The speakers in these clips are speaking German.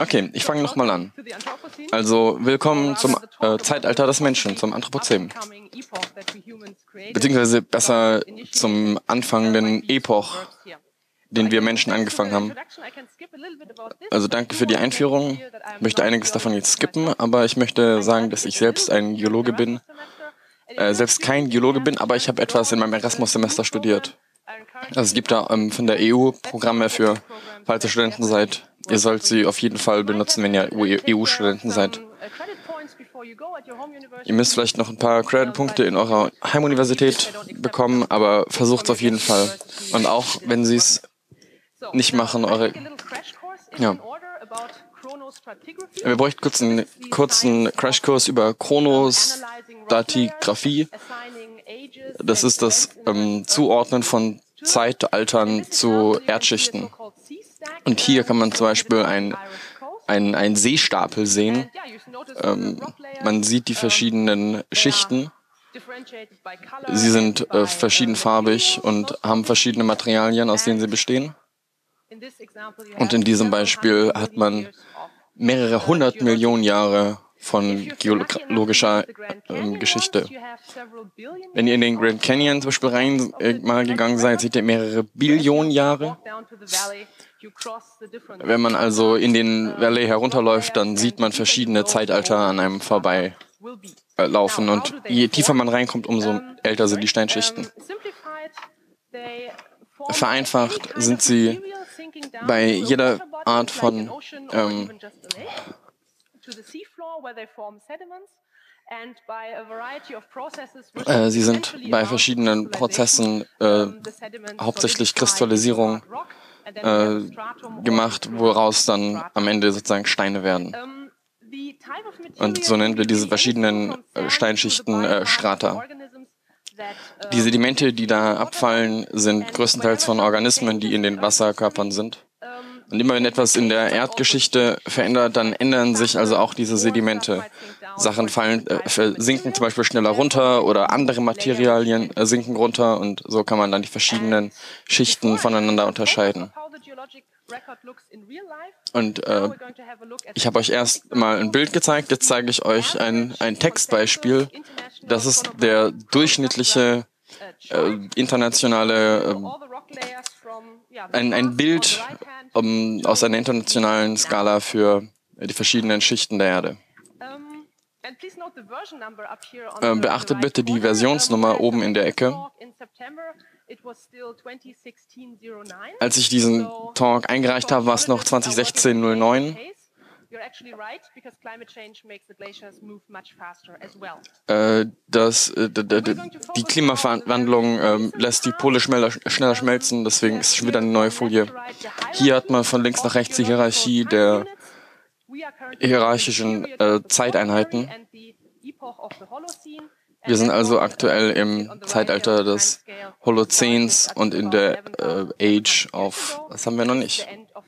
Okay, ich fange nochmal an. Also, willkommen zum Zeitalter des Menschen, zum Anthropozän. Beziehungsweise besser zum anfangenden Epoch, den wir Menschen angefangen haben. Also danke für die Einführung. Ich möchte einiges davon jetzt skippen, aber ich möchte sagen, dass ich selbst ein Geologe bin. Selbst kein Geologe bin, aber ich habe etwas in meinem Erasmus-Semester studiert. Also es gibt da von der EU Programme für, falls ihr Studenten seid. Ihr sollt sie auf jeden Fall benutzen, wenn ihr EU-Studenten seid. Ihr müsst vielleicht noch ein paar Credit-Punkte in eurer Heimuniversität bekommen, aber versucht es auf jeden Fall. Und auch wenn sie es nicht machen, ja. Wir bräuchten kurz einen kurzen Crashkurs über Chronostratigraphie. Das ist das Zuordnen von Zeitaltern zu Erdschichten. Und hier kann man zum Beispiel einen Seestapel sehen. Man sieht die verschiedenen Schichten. Sie sind verschiedenfarbig und haben verschiedene Materialien, aus denen sie bestehen. Und in diesem Beispiel hat man mehrere 100 Millionen Jahre von geologischer Geschichte. Wenn ihr in den Grand Canyon zum Beispiel mal gegangen seid, seht ihr mehrere Billionen Jahre. Wenn man also in den Valley herunterläuft, dann sieht man verschiedene Zeitalter an einem vorbeilaufen. Und je tiefer man reinkommt, umso älter sind die Steinschichten. Vereinfacht sind sie bei jeder Art von sie sind bei verschiedenen Prozessen, hauptsächlich Kristallisierung, gemacht, woraus dann am Ende sozusagen Steine werden. Und so nennen wir diese verschiedenen Steinschichten Strata. Die Sedimente, die da abfallen, sind größtenteils von Organismen, die in den Wasserkörpern sind. Und immer wenn etwas in der Erdgeschichte verändert, dann ändern sich also auch diese Sedimente. Sachen sinken zum Beispiel schneller runter oder andere Materialien sinken runter und so kann man dann die verschiedenen Schichten voneinander unterscheiden. Und ich habe euch erst mal ein Bild gezeigt, jetzt zeige ich euch ein Textbeispiel. Das ist der durchschnittliche internationale, ein Bild aus einer internationalen Skala für die verschiedenen Schichten der Erde. Beachtet bitte die Versionsnummer oben in der Ecke. Als ich diesen Talk eingereicht habe, war es noch 2016-09. Die Klimawandlung lässt die Pole schneller schmelzen, deswegen ist es schon wieder eine neue Folie. Hier hat man von links nach rechts die Hierarchie der hierarchischen Zeiteinheiten. Wir sind also aktuell im Zeitalter des Holozäns und in der Age of, was haben wir noch nicht?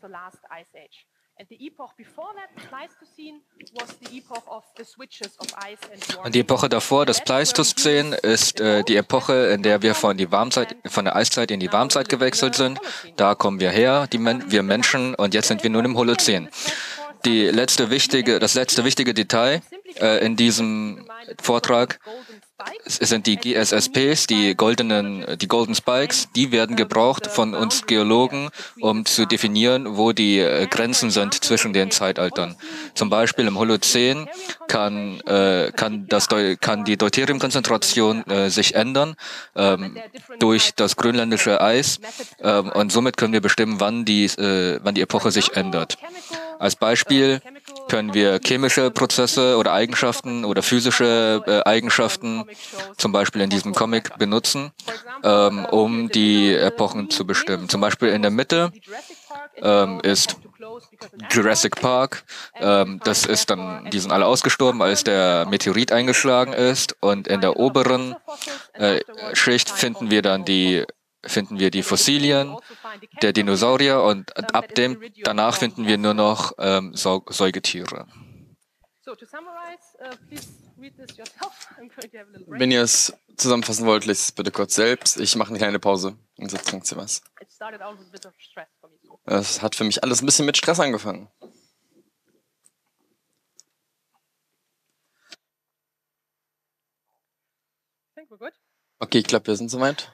Die Epoche davor, das Pleistozän, ist die Epoche, in der wir von der Eiszeit in die Warmzeit gewechselt sind. Da kommen wir her, wir Menschen, und jetzt sind wir nun im Holozän. Das letzte wichtige Detail in diesem Vortrag sind die GSSPs, die Golden Spikes. Die werden gebraucht von uns Geologen, um zu definieren, wo die Grenzen sind zwischen den Zeitaltern. Zum Beispiel im Holozän kann die Deuteriumkonzentration sich ändern durch das grönländische Eis, und somit können wir bestimmen, wann die Epoche sich ändert. Als Beispiel können wir chemische Prozesse oder Eigenschaften oder physische Eigenschaften, zum Beispiel in diesem Comic, benutzen, um die Epochen zu bestimmen. Zum Beispiel in der Mitte ist Jurassic Park. Die sind alle ausgestorben, als der Meteorit eingeschlagen ist. Und in der oberen Schicht finden wir die Fossilien der Dinosaurier, und danach finden wir nur noch Säugetiere. Wenn ihr es zusammenfassen wollt, lest es bitte kurz selbst. Ich mache eine kleine Pause und jetzt trinkt sie was. Es hat für mich alles ein bisschen mit Stress angefangen. Okay, ich glaube, wir sind soweit.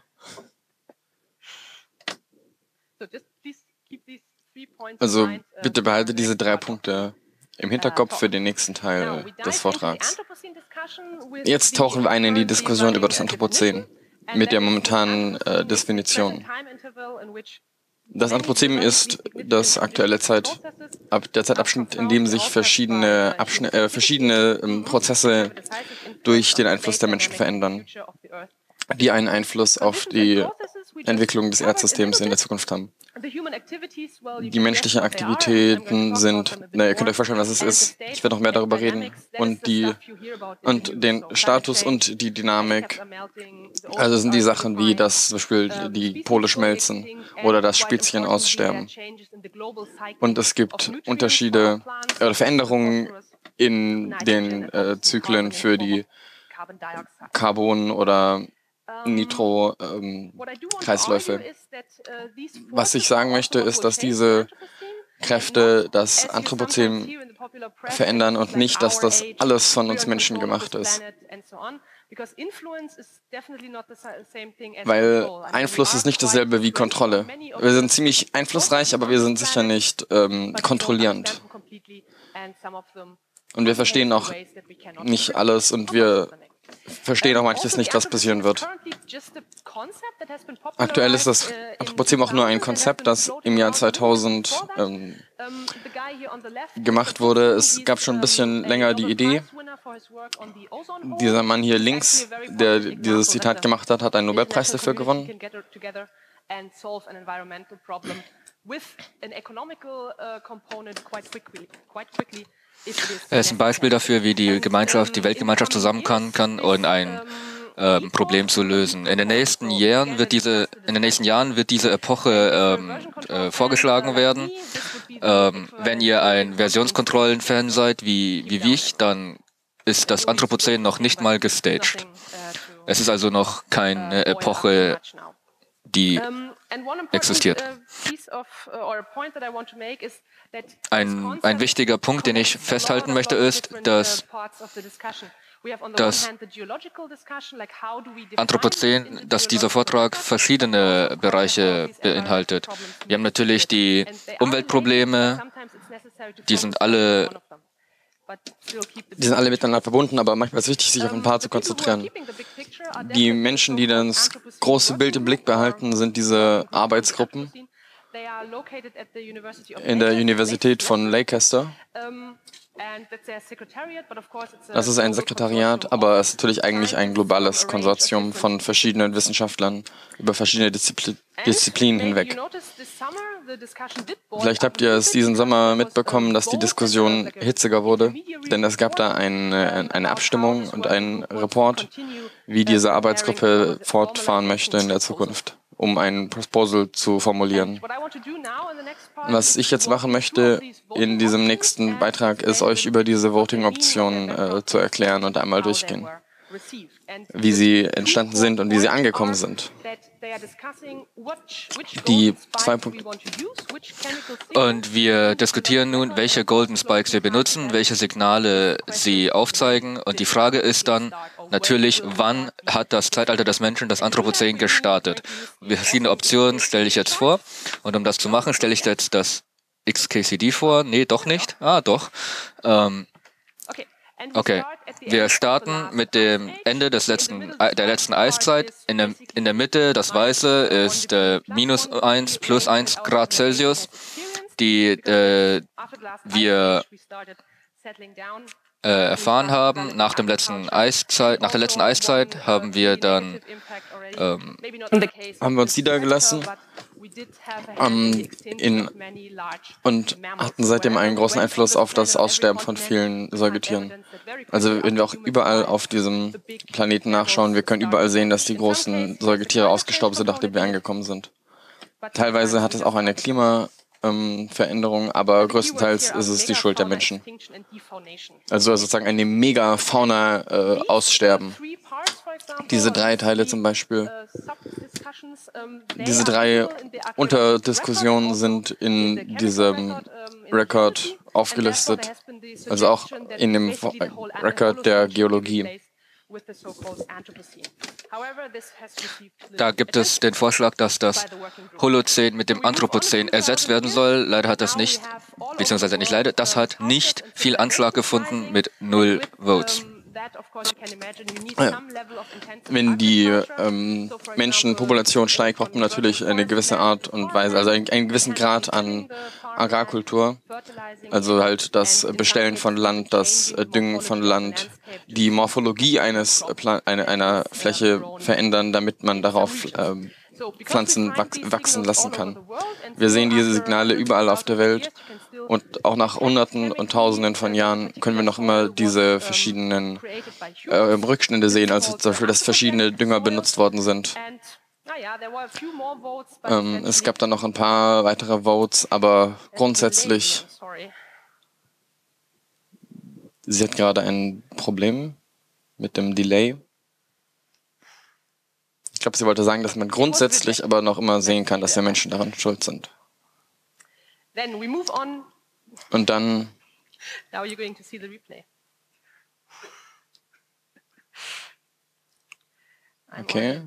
Also bitte behalte diese 3 Punkte im Hinterkopf für den nächsten Teil des Vortrags. Jetzt tauchen wir ein in die Diskussion über das Anthropozän mit der momentanen Definition. Das Anthropozän ist das aktuelle der Zeitabschnitt, in dem sich verschiedene Prozesse durch den Einfluss der Menschen verändern, die einen Einfluss auf die Entwicklung des Erdsystems in der Zukunft haben. Die menschlichen Aktivitäten sind, ihr könnt euch vorstellen, was es ist. Ich werde noch mehr darüber reden. Und den Status und die Dynamik. Also sind die Sachen wie, dass zum Beispiel die Pole schmelzen oder dass Spezien aussterben. Und es gibt Unterschiede oder Veränderungen in den Zyklen für die Carbon- oder Nitro-Kreisläufe. Was ich sagen möchte, ist, dass diese Kräfte das Anthropozän verändern und nicht, dass das alles von uns Menschen gemacht ist. Weil Einfluss ist nicht dasselbe wie Kontrolle. Wir sind ziemlich einflussreich, aber wir sind sicher nicht kontrollierend. Und wir verstehen auch nicht alles und wir verstehen auch manches nicht, was passieren wird. Aktuell ist das Anthropozän auch nur ein Konzept, das im Jahr 2000 gemacht wurde. Es gab schon ein bisschen länger die Idee. Dieser Mann hier links, der dieses Zitat gemacht hat, hat einen Nobelpreis dafür gewonnen. Er ist ein Beispiel dafür, wie die Weltgemeinschaft zusammenkommen kann, um ein Problem zu lösen. In den nächsten Jahren wird diese Epoche vorgeschlagen werden. Wenn ihr ein Versionskontrollen-Fan seid, wie ich, dann ist das Anthropozän noch nicht mal gestaged. Es ist also noch keine Epoche, die existiert. Ein wichtiger Punkt, den ich festhalten möchte, ist, dass das Anthropozän, dass dieser Vortrag verschiedene Bereiche beinhaltet. Wir haben natürlich die Umweltprobleme, die sind alle miteinander verbunden, aber manchmal ist es wichtig, sich auf ein paar zu konzentrieren. Die Menschen, die das große Bild im Blick behalten, sind diese Arbeitsgruppen in der Universität von Leicester. Das ist ein Sekretariat, aber es ist natürlich eigentlich ein globales Konsortium von verschiedenen Wissenschaftlern über verschiedene Disziplinen hinweg. Vielleicht habt ihr es diesen Sommer mitbekommen, dass die Diskussion hitziger wurde, denn es gab da eine Abstimmung und einen Report, wie diese Arbeitsgruppe fortfahren möchte in der Zukunft, um ein Proposal zu formulieren. Was ich jetzt machen möchte in diesem nächsten Beitrag, ist euch über diese Voting-Optionen zu erklären und einmal durchgehen, wie sie entstanden sind und wie sie angekommen sind. Die 2 Punkte. Und wir diskutieren nun, welche Golden Spikes wir benutzen, welche Signale sie aufzeigen. Und die Frage ist dann natürlich, wann hat das Zeitalter des Menschen, das Anthropozän, gestartet? Verschiedene Optionen stelle ich jetzt vor. Und um das zu machen, stelle ich jetzt das XKCD vor. Nee, doch nicht. Ah, doch. Okay, wir starten mit dem Ende der letzten Eiszeit. In der Mitte, das Weiße, ist -1 + 1 Grad Celsius, die wir erfahren haben. Nach der letzten Eiszeit haben wir dann haben wir uns niedergelassen und hatten seitdem einen großen Einfluss auf das Aussterben von vielen Säugetieren. Also wenn wir auch überall auf diesem Planeten nachschauen, wir können überall sehen, dass die großen Säugetiere ausgestorben sind, nachdem wir angekommen sind. Teilweise hat es auch eine Klimaveränderung, aber größtenteils ist es die Schuld der Menschen. Also sozusagen eine Mega-Fauna aussterben. Diese 3 Teile zum Beispiel, diese 3 Unterdiskussionen sind in diesem Record aufgelistet, also auch in dem Record der Geologie. Da gibt es den Vorschlag, dass das Holozän mit dem Anthropozän ersetzt werden soll. Leider hat das nicht, beziehungsweise nicht leider, das hat nicht viel Anschlag gefunden mit 0 Votes. Wenn die Menschenpopulation steigt, braucht man natürlich eine gewisse Art und Weise, also einen gewissen Grad an Agrarkultur, also halt das Bestellen von Land, das Düngen von Land, die Morphologie einer Fläche verändern, damit man darauf Pflanzen wachsen lassen kann. Wir sehen diese Signale überall auf der Welt und auch nach Hunderten und Tausenden von Jahren können wir noch immer diese verschiedenen Rückstände sehen, also zum Beispiel, dass verschiedene Dünger benutzt worden sind. Es gab dann noch ein paar weitere Votes, aber grundsätzlich, sie hat gerade ein Problem mit dem Delay. Ich glaube, sie wollte sagen, dass man grundsätzlich aber noch immer sehen kann, dass wir Menschen daran schuld sind. Und dann okay.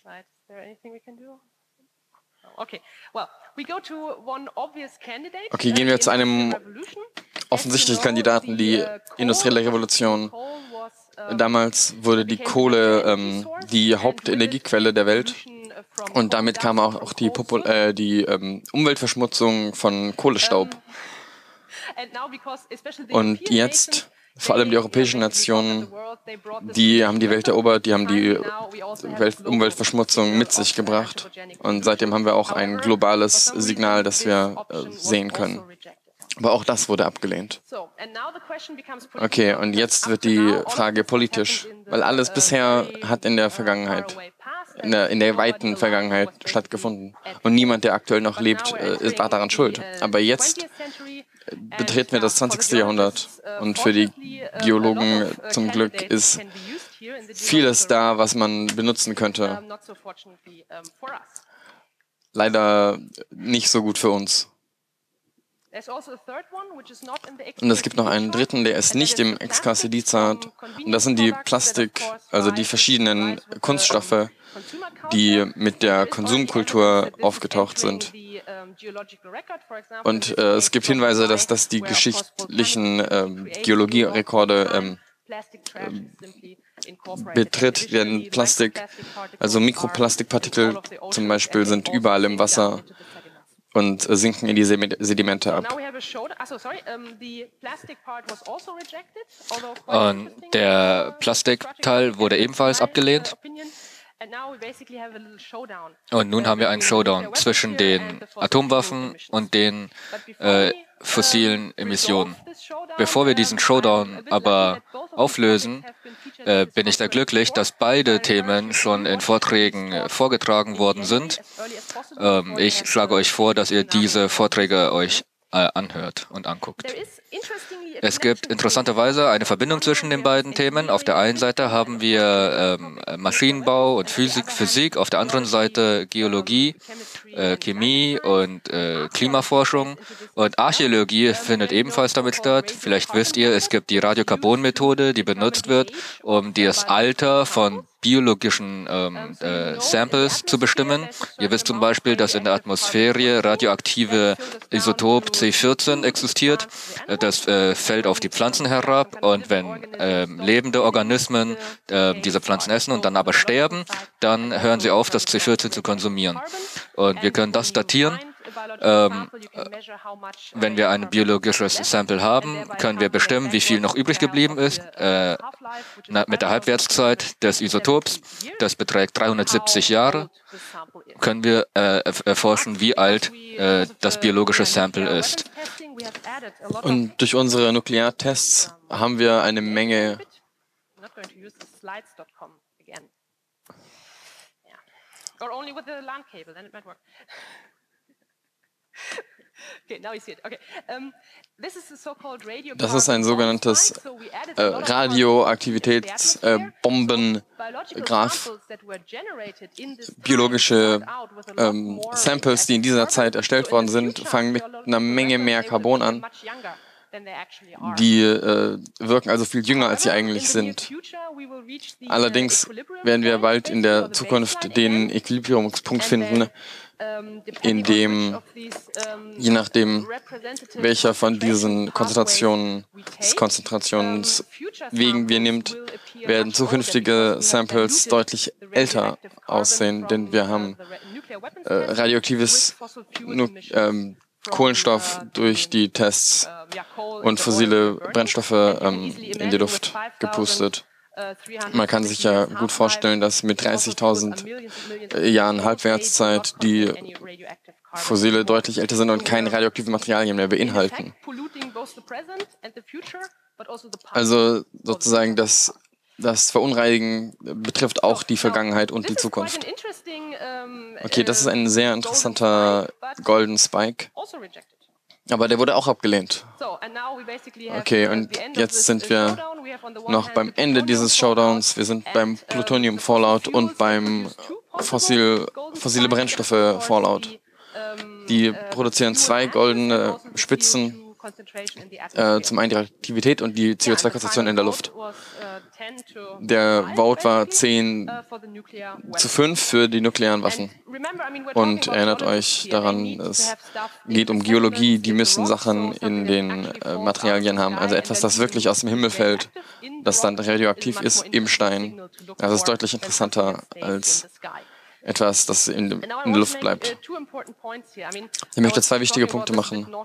Okay, gehen wir zu einem offensichtlichen Kandidaten, die industrielle Revolution. Damals wurde die Kohle die Hauptenergiequelle der Welt und damit kam auch die Umweltverschmutzung von Kohlestaub. Und jetzt, vor allem die europäischen Nationen, die haben die Welt erobert, die haben die Umweltverschmutzung mit sich gebracht. Und seitdem haben wir auch ein globales Signal, das wir sehen können. Aber auch das wurde abgelehnt. Okay, und jetzt wird die Frage politisch, weil alles bisher hat in der Vergangenheit, in der weiten Vergangenheit stattgefunden. Und niemand, der aktuell noch lebt, war daran schuld. Aber jetzt betreten wir das 20. Jahrhundert und für die Geologen zum Glück ist vieles da, was man benutzen könnte. Leider nicht so gut für uns. Und es gibt noch einen dritten, der ist nicht im Excarcedizat. Und das sind die also die verschiedenen Kunststoffe, die mit der Konsumkultur aufgetaucht sind. Und es gibt Hinweise, dass das die geschichtlichen Geologierekorde betritt, denn also Mikroplastikpartikel zum Beispiel sind überall im Wasser und sinken in die Sedimente ab. Und der Plastikteil wurde ebenfalls abgelehnt. Und nun haben wir einen Showdown zwischen den Atomwaffen und den fossilen Emissionen. Bevor wir diesen Showdown aber auflösen, bin ich da glücklich, dass beide Themen schon in Vorträgen vorgetragen worden sind. Ich schlage euch vor, dass ihr diese Vorträge euch anhört und anguckt. Es gibt interessanterweise eine Verbindung zwischen den beiden Themen. Auf der einen Seite haben wir Maschinenbau und Physik, auf der anderen Seite Geologie, Chemie und Klimaforschung. Und Archäologie findet ebenfalls damit statt. Vielleicht wisst ihr, es gibt die Radiokarbon-Methode, die benutzt wird, um das Alter von biologischen Samples zu bestimmen. Ihr wisst zum Beispiel, dass in der Atmosphäre radioaktive Isotop C14 existiert. Das fällt auf die Pflanzen herab und wenn lebende Organismen diese Pflanzen essen und dann aber sterben, dann hören sie auf, das C14 zu konsumieren. Und wir können das datieren. Wenn wir ein biologisches Sample haben, können wir bestimmen, wie viel noch übrig geblieben ist mit der Halbwertszeit des Isotops. Das beträgt 370 Jahre. Können wir erforschen, wie alt das biologische Sample ist. Und durch unsere Nukleartests haben wir eine Menge. Das ist ein sogenanntes Radioaktivitätsbombengraph. Biologische Samples, die in dieser Zeit erstellt worden sind, fangen mit einer Menge mehr Carbon an. Die wirken also viel jünger, als sie eigentlich sind. Allerdings werden wir bald in der Zukunft den Equilibriumspunkt finden, in dem, je nachdem, welcher von diesen Konzentrationswegen wir nimmt, werden zukünftige Samples deutlich älter aussehen, denn wir haben radioaktives Kohlenstoff durch die Tests und fossile Brennstoffe in die Luft gepustet. Man kann sich ja gut vorstellen, dass mit 30.000 Jahren Halbwertszeit die Fossile deutlich älter sind und keine radioaktiven Materialien mehr beinhalten. Also sozusagen das Verunreinigen betrifft auch die Vergangenheit und die Zukunft. Okay, das ist ein sehr interessanter Golden Spike. Aber der wurde auch abgelehnt. Okay, und jetzt sind wir noch beim Ende dieses Showdowns. Wir sind beim Plutonium Fallout und beim fossile Brennstoffe Fallout. Die produzieren 2 goldene Spitzen, zum einen die Radioaktivität und die CO2-Konzentration in der Luft. Der Vote war 10:5 für die nuklearen Waffen. Und erinnert euch daran, es geht um Geologie, die müssen Sachen in den Materialien haben, also etwas, das wirklich aus dem Himmel fällt, das dann radioaktiv ist im Stein. Das ist deutlich interessanter als etwas, das in der Luft bleibt. Ich möchte 2 wichtige Punkte machen.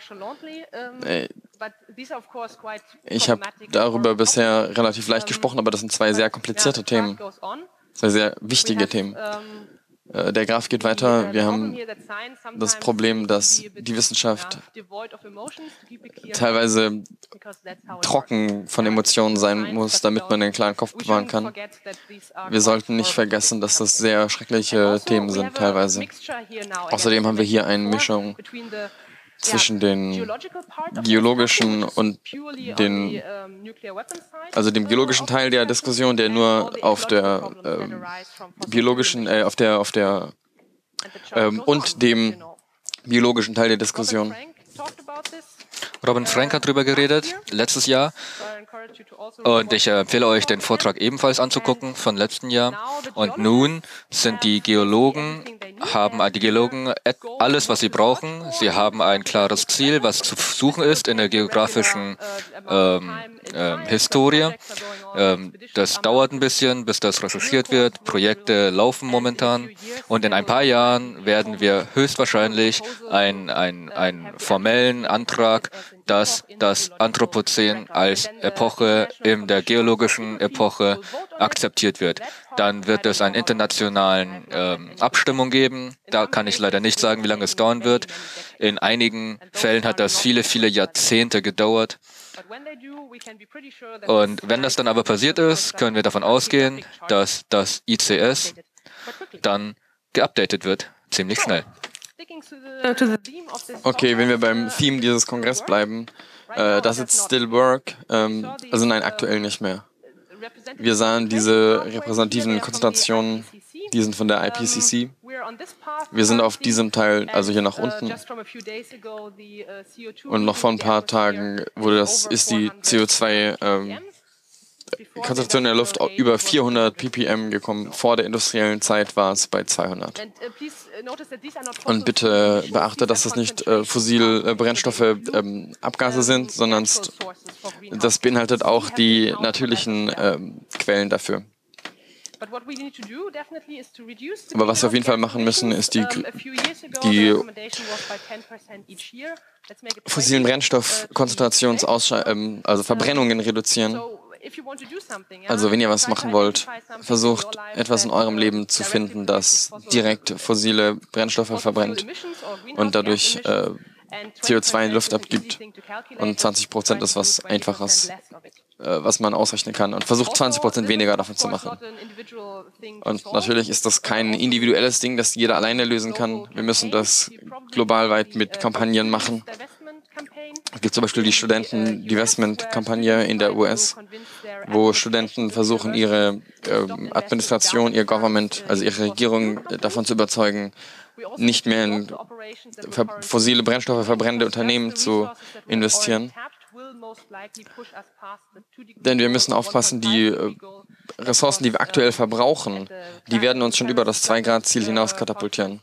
Ich habe darüber bisher relativ leicht gesprochen, aber das sind 2 sehr komplizierte Themen, 2 sehr wichtige Themen. Der Graph geht weiter. Wir haben das Problem, dass die Wissenschaft teilweise trocken von Emotionen sein muss, damit man einen klaren Kopf bewahren kann. Wir sollten nicht vergessen, dass das sehr schreckliche Themen sind teilweise. Außerdem haben wir hier eine Mischung zwischen den geologischen und dem geologischen Teil der Diskussion, der nur auf der biologischen, und dem biologischen Teil der Diskussion. Robin Frank hat darüber geredet, letztes Jahr. Und ich empfehle euch, den Vortrag ebenfalls anzugucken von letztem Jahr. Und nun sind die Geologen alles, was sie brauchen. Sie haben ein klares Ziel, was zu suchen ist in der geografischen Historie. Das dauert ein bisschen, bis das recherchiert wird. Projekte laufen momentan. Und in ein paar Jahren werden wir höchstwahrscheinlich einen formellen Antrag, dass das Anthropozän als Epoche in der geologischen Epoche akzeptiert wird. Dann wird es eine internationale Abstimmung geben. Da kann ich leider nicht sagen, wie lange es dauern wird. In einigen Fällen hat das viele, viele Jahrzehnte gedauert. Und wenn das dann aber passiert ist, können wir davon ausgehen, dass das ICS dann geupdatet wird, ziemlich schnell. Okay, wenn wir beim Theme dieses Kongress bleiben, does it still work? Also nein, aktuell nicht mehr. Wir sahen diese repräsentativen Konzentrationen, die sind von der IPCC. Wir sind auf diesem Teil, also hier nach unten. Und noch vor ein paar Tagen ist die CO2-Konzentration in der Luft über 400 ppm gekommen. Vor der industriellen Zeit war es bei 200. Und bitte beachte, dass das nicht fossile Brennstoffe, Abgase sind, sondern das beinhaltet auch die natürlichen Quellen dafür. Aber was wir auf jeden Fall machen müssen, ist die fossilen also Verbrennungen reduzieren. Also wenn ihr was machen wollt, versucht etwas in eurem Leben zu finden, das direkt fossile Brennstoffe verbrennt und dadurch CO2 in die Luft abgibt. Und 20% ist was Einfaches, was man ausrechnen kann. Und versucht 20% weniger davon zu machen. Und natürlich ist das kein individuelles Ding, das jeder alleine lösen kann. Wir müssen das globalweit mit Kampagnen machen. Es gibt zum Beispiel die Studenten-Divestment-Kampagne in der US, wo Studenten versuchen, ihre Administration, ihr Government, also ihre Regierung davon zu überzeugen, nicht mehr in fossile Brennstoffe verbrennende Unternehmen zu investieren. Denn wir müssen aufpassen, die Ressourcen, die wir aktuell verbrauchen, die werden uns schon über das 2-Grad-Ziel hinaus katapultieren.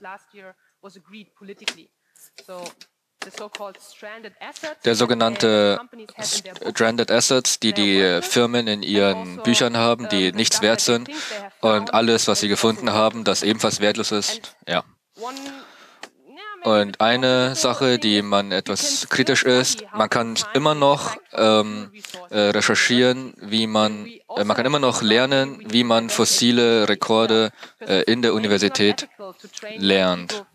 Der sogenannte Stranded Assets, die die Firmen in ihren Büchern haben, die nichts wert sind und alles, was sie gefunden haben, das ebenfalls wertlos ist. Ja. Und eine Sache, die man etwas kritisch ist, man kann immer noch recherchieren, man kann immer noch lernen, wie man fossile Rekorde in der Universität lernt.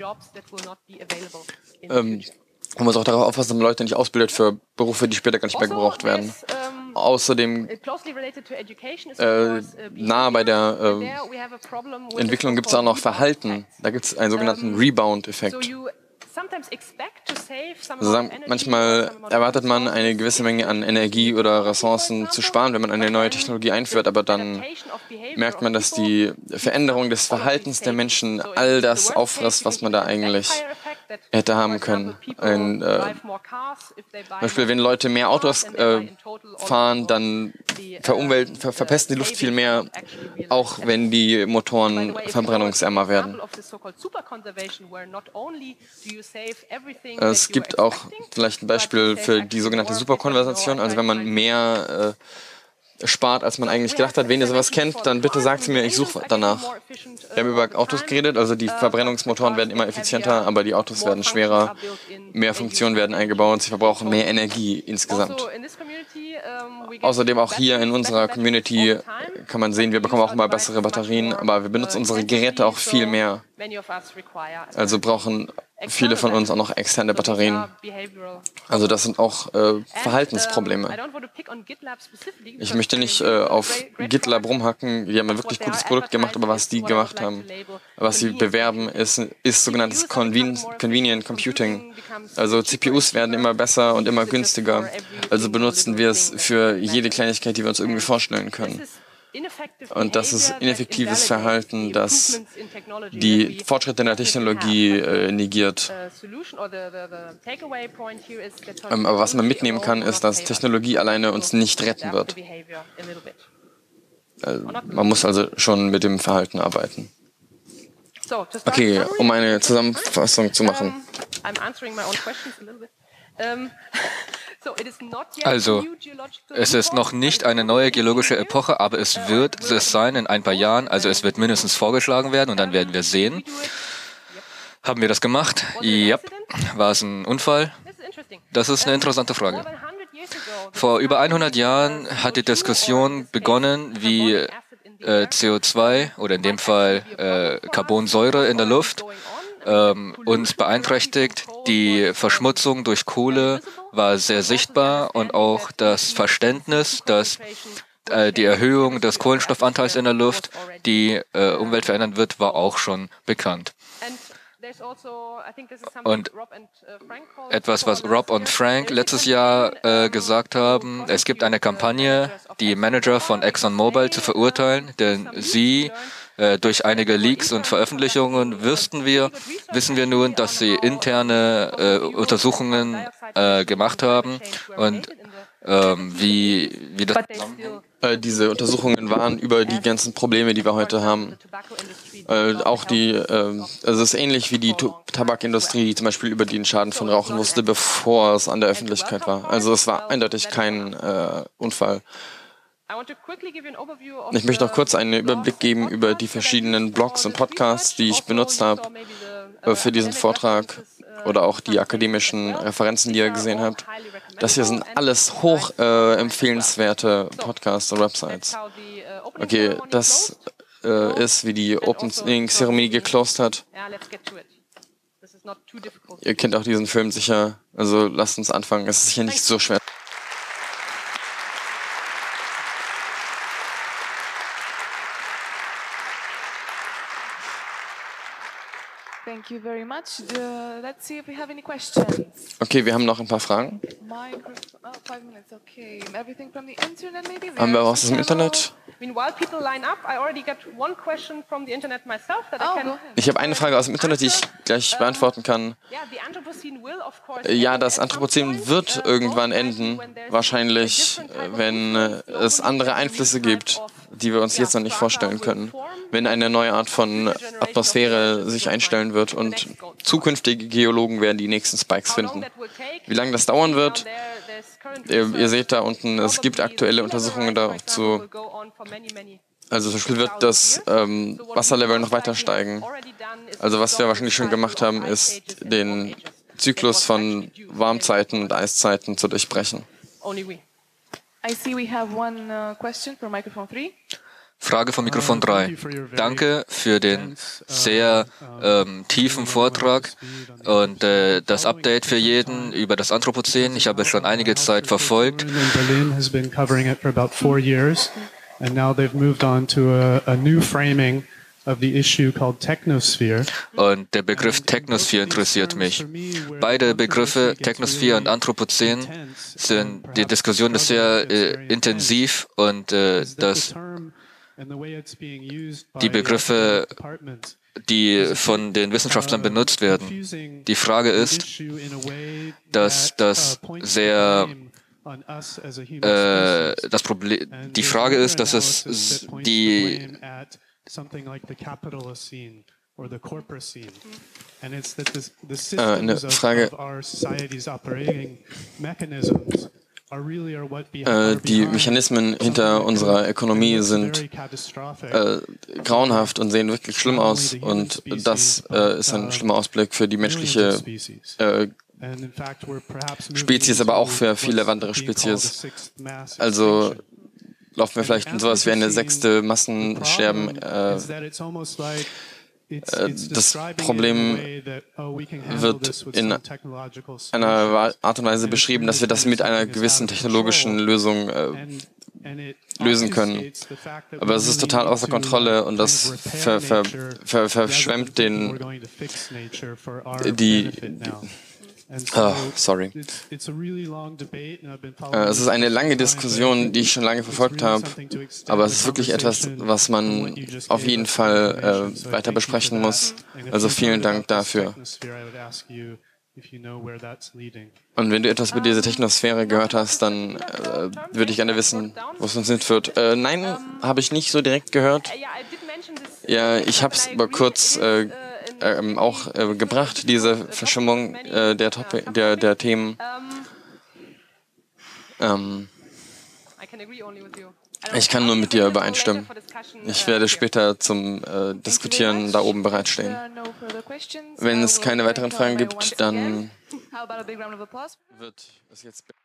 Man muss auch darauf aufpassen, dass man Leute nicht ausbildet für Berufe, die später gar nicht mehr gebraucht werden. Außerdem, nahe bei der Entwicklung gibt es auch noch Verhalten. Da gibt es einen sogenannten Rebound-Effekt. Also manchmal erwartet man, eine gewisse Menge an Energie oder Ressourcen zu sparen, wenn man eine neue Technologie einführt, aber dann merkt man, dass die Veränderung des Verhaltens der Menschen all das auffrisst, was man da eigentlich hätte haben können. Zum Beispiel, wenn Leute mehr Autos fahren, dann verpesten die Luft viel mehr, auch wenn die Motoren verbrennungsärmer werden. Es gibt auch vielleicht ein Beispiel für die sogenannte Superkonversation, also wenn man mehr spart, als man eigentlich gedacht hat. Wenn ihr sowas kennt, dann bitte sagt mir, ich suche danach. Wir haben über Autos geredet, also die Verbrennungsmotoren werden immer effizienter, aber die Autos werden schwerer, mehr Funktionen werden eingebaut, sie verbrauchen mehr Energie insgesamt. Außerdem auch hier in unserer Community kann man sehen, wir bekommen auch immer bessere Batterien, aber wir benutzen unsere Geräte auch viel mehr. Also brauchen viele von uns auch noch externe Batterien. Also das sind auch Verhaltensprobleme. Ich möchte nicht auf GitLab rumhacken, die haben ein wirklich gutes Produkt gemacht, aber was die gemacht haben, was sie bewerben, ist sogenanntes Convenient Computing. Also CPUs werden immer besser und immer günstiger. Also benutzen wir es für jede Kleinigkeit, die wir uns irgendwie vorstellen können. Und das ist ineffektives Verhalten, das die Fortschritte in der Technologie negiert. Aber was man mitnehmen kann, ist, dass Technologie alleine uns nicht retten wird. Man muss also schon mit dem Verhalten arbeiten. Okay, um eine Zusammenfassung zu machen. Also, es ist noch nicht eine neue geologische Epoche, aber es wird es sein in ein paar Jahren. Also es wird mindestens vorgeschlagen werden und dann werden wir sehen. Haben wir das gemacht? Ja. War es ein Unfall? Das ist eine interessante Frage. Vor über 100 Jahren hat die Diskussion begonnen, wie CO2 oder in dem Fall Carbonsäure in der Luft uns beeinträchtigt. Die Verschmutzung durch Kohle war sehr sichtbar und auch das Verständnis, dass die Erhöhung des Kohlenstoffanteils in der Luft die Umwelt verändern wird, war auch schon bekannt. Und etwas, was Rob und Frank letztes Jahr gesagt haben, es gibt eine Kampagne, die Manager von ExxonMobil zu verurteilen, denn sie durch einige Leaks und Veröffentlichungen wissen wir nun, dass sie interne Untersuchungen gemacht haben und wie das diese Untersuchungen waren über die ganzen Probleme, die wir heute haben. Auch also es ist ähnlich wie die Tabakindustrie, die zum Beispiel über den Schaden von Rauchen wusste, bevor es an der Öffentlichkeit war. Also es war eindeutig kein Unfall. Ich möchte noch kurz einen Überblick geben über die verschiedenen Blogs und Podcasts, die ich benutzt habe für diesen Vortrag oder auch die akademischen Referenzen, die ihr gesehen habt. Das hier sind alles hoch empfehlenswerte Podcasts und Websites. Okay, das ist, wie die Opening-Zeremonie geclosed hat. Ihr kennt auch diesen Film sicher, also lasst uns anfangen. Es ist sicher nicht so schwer. Thank you very much. Let's see if we have any questions. Okay, wir haben noch ein paar Fragen. 5 minutes, okay. Everything from the internet maybe? Haben wir was aus dem Internet? Ich habe eine Frage aus dem Internet, die ich gleich beantworten kann. Ja, das Anthropozän wird irgendwann enden, wahrscheinlich, wenn es andere Einflüsse gibt, die wir uns jetzt noch nicht vorstellen können. Wenn eine neue Art von Atmosphäre sich einstellen wird und zukünftige Geologen werden die nächsten Spikes finden. Wie lange das dauern wird, ihr seht da unten, es gibt aktuelle Untersuchungen dazu. Also zum Beispiel wird das Wasserlevel noch weiter steigen. Also was wir wahrscheinlich schon gemacht haben, ist den Zyklus von Warmzeiten und Eiszeiten zu durchbrechen. I see we have one question from microphone 3. Frage von Mikrofon 3. Danke für den sehr tiefen Vortrag und das Update für jeden über das Anthropozän. Ich habe es schon einige Zeit verfolgt. Berlin has been covering it for about 4 years, and now they've moved on to a new framing of the issue called technosphere. Und der Begriff Technosphere interessiert mich. Beide Begriffe, Technosphere und Anthropozän, sind die Diskussion ist sehr intensiv und die Begriffe, die von den Wissenschaftlern benutzt werden. Die Frage ist, dass die Frage ist, dass es eine Frage. Die Mechanismen hinter unserer Ökonomie sind grauenhaft und sehen wirklich schlimm aus. Und das ist ein schlimmer Ausblick für die menschliche Spezies, aber auch für viele andere Spezies. Also laufen wir vielleicht in sowas wie eine 6. Massensterben. Das Problem wird in einer Art und Weise beschrieben, dass wir das mit einer gewissen technologischen Lösung lösen können. Aber es ist total außer Kontrolle und das verschwemmt sorry. Es ist eine lange Diskussion, die ich schon lange verfolgt habe, aber es ist wirklich etwas, was man auf jeden Fall weiter besprechen muss. Also vielen Dank dafür. Und wenn du etwas über diese Technosphäre gehört hast, dann würde ich gerne wissen, wo es uns hinführt. Nein, habe ich nicht so direkt gehört. Ja, ich habe es aber kurz auch gebracht, diese Verschimmung der Themen. Ich kann nur mit dir übereinstimmen. Ich werde später zum Diskutieren da oben bereitstehen. Wenn es keine weiteren Fragen gibt, dann wird es jetzt